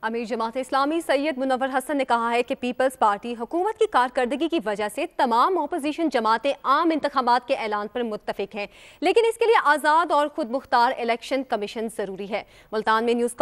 अमीर जमात इस्लामी सैयद मुनव्वर हसन ने कहा है कि पीपल्स पार्टी हुकूमत की कारकर्दगी की वजह से तमाम अपोजिशन जमातें आम इंतखाबात के ऐलान पर मुत्तफिक हैं, लेकिन इसके लिए आज़ाद और खुद मुख्तार इलेक्शन कमीशन जरूरी है। मुल्तान में न्यूज़